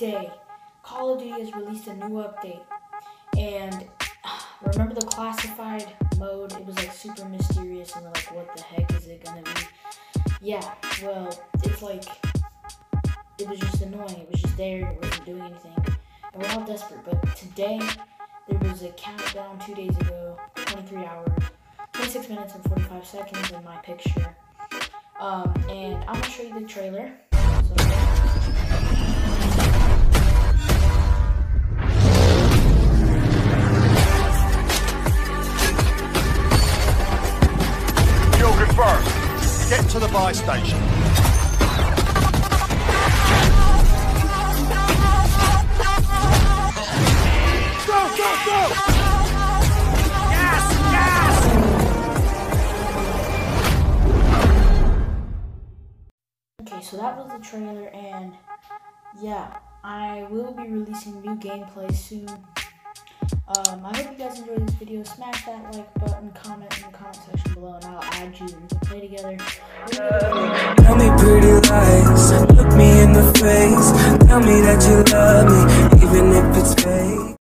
day, Call of Duty has released a new update, and remember the classified mode? It was like super mysterious, and we're like, what the heck is it gonna be? Yeah, well, it's like, it was just annoying. It was just there, it wasn't doing anything, and we're all desperate. But today, there was a countdown 2 days ago, 23 hours, 26 minutes and 45 seconds in my picture. And I'm gonna show you the trailer. You'll confirm. Get to the buy station. Go, go, go! Gas, gas! Okay, so that was the trailer, and yeah, I will be releasing new gameplay soon. I hope you guys enjoyed this video. Smash that like button, comment in the comment section below, and I'll add you and we can play together. Tell me pretty lies, look me in the face, tell me that you love me, even if it's fake.